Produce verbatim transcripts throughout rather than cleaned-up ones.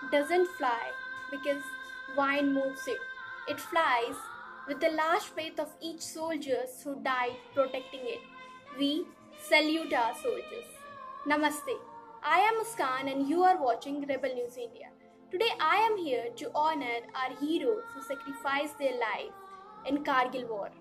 doesn't fly because wind moves it. It flies with the last faith of each soldier who died protecting it. We salute our soldiers. Namaste. I am Muskan and you are watching Rebel News India. Today I am here to honor our heroes who sacrificed their life in Kargil war.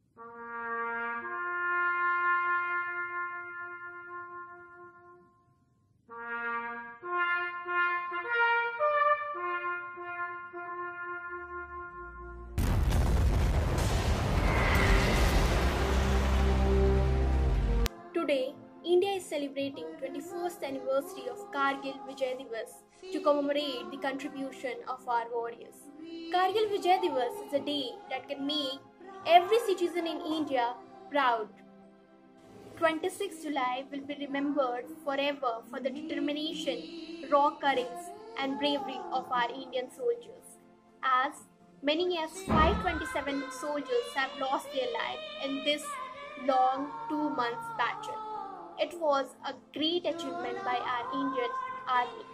Today, India is celebrating twenty-first anniversary of Kargil Vijay Diwas to commemorate the contribution of our warriors. Kargil Vijay Diwas is a day that can make every citizen in India proud. twenty-sixth July will be remembered forever for the determination, raw courage and bravery of our Indian soldiers. As many as five hundred twenty-seven soldiers have lost their life in this long two months battle. It was a great achievement by our Indian Army.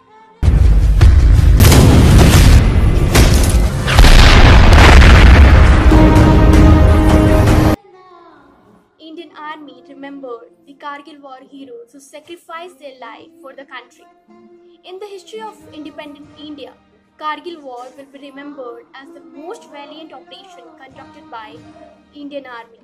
Indian Army remembered the Kargil war heroes who sacrificed their life for the country. In the history of independent India, Kargil war will be remembered as the most valiant operation conducted by Indian Army.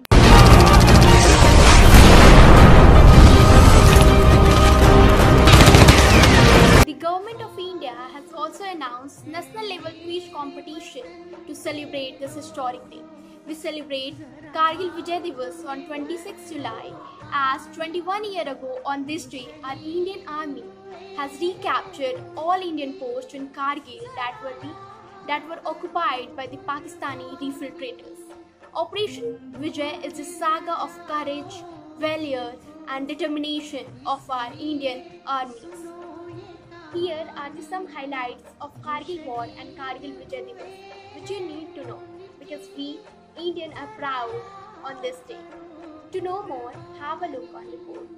The Government of India has also announced national level quiz competition to celebrate this historic day. We celebrate Kargil Vijay Diwas on twenty-sixth July as twenty-one years ago on this day our Indian Army has recaptured all Indian posts in Kargil that were, the, that were occupied by the Pakistani refiltrators. Operation Vijay is a saga of courage, valor and determination of our Indian armies. Here are the some highlights of Kargil war and Kargil Vijay Diwas which you need to know because we Indians are proud on this day. To know more, have a look on report.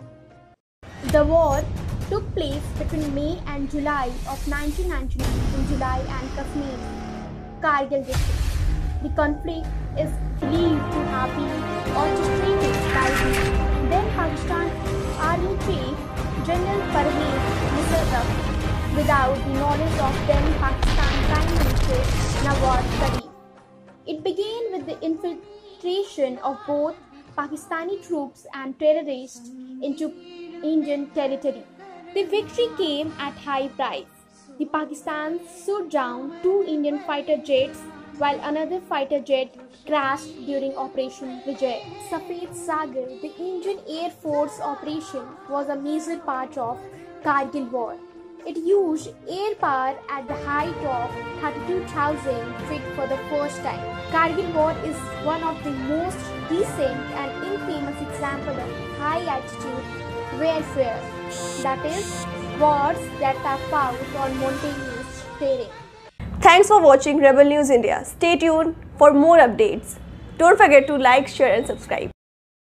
The war took place between May and July of nineteen ninety-nine in July and Kashmir, Kargil district. The conflict is believed to have been orchestrated by the then Pakistan Army Chief General Pervez Musharraf without the knowledge of then Pakistan Prime Minister Nawaz Sharif. It began with the infiltration of both Pakistani troops and terrorists into Indian territory. The victory came at high price. The Pakistan shot down two Indian fighter jets while another fighter jet crashed during Operation Vijay. Safed Sagar, the Indian Air Force operation, was a major part of Kargil war. It used air power at the height of thirty-two thousand feet for the first time. Kargil war is one of the most recent and infamous examples of high-altitude warfare, that is, wars that are fought on mountainous terrain. Thanks for watching Rebel News India. Stay tuned for more updates. Don't forget to like, share and subscribe.